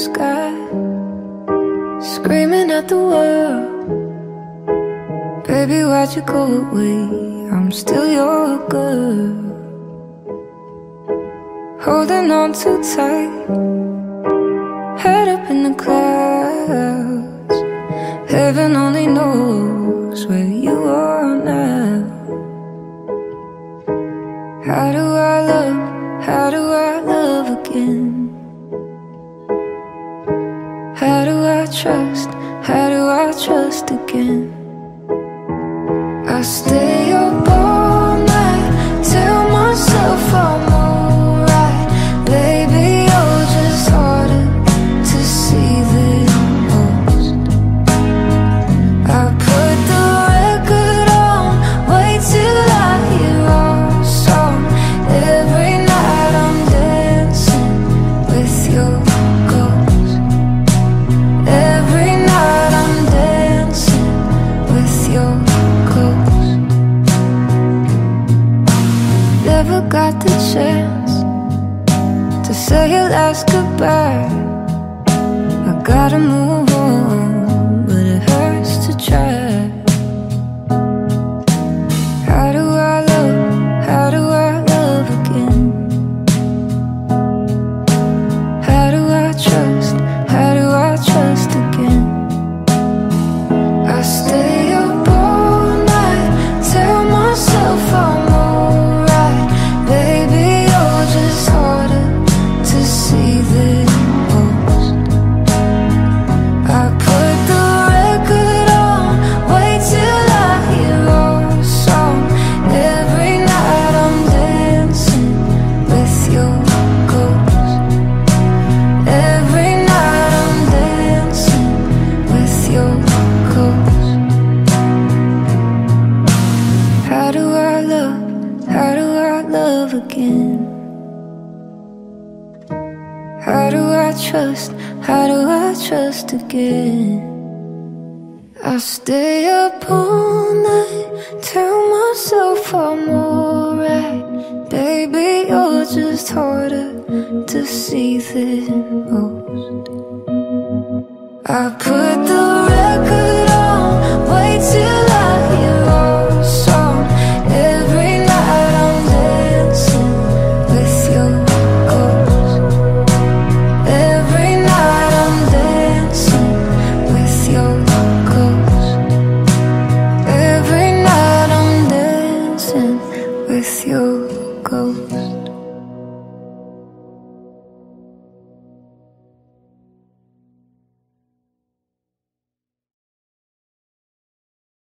sky, screaming at the world. Baby, why'd you go away? I'm still your girl. Holding on too tight, head up in the clouds. Heaven only knows where you are now. How do I love again? How do I trust again? I stay up all night, tell myself I'm alright. Baby, you're just harder to see than most. I put the record on, wait till I hear our song. Every night I'm dancing with your ghost. Every night I'm dancing with your ghost. Never got the chance to say your last goodbye. I gotta move on, but it hurts to try. How do I love again? How do I trust again? I stay up all night, tell myself I'm alright. Baby, you're just harder to see than most. I put the record on, wait till I hear our song. Every night I'm dancing with your ghost. Every night I'm dancing with your ghost. How do I love again? How do I trust again? I stay up all night, tell myself I'm alright. Baby, you're just harder to see than most. I put the record on, wait till I hear our song. Every night I'm dancing with your ghost. Every night I'm dancing with your ghost. Every night I'm dancing with your ghost.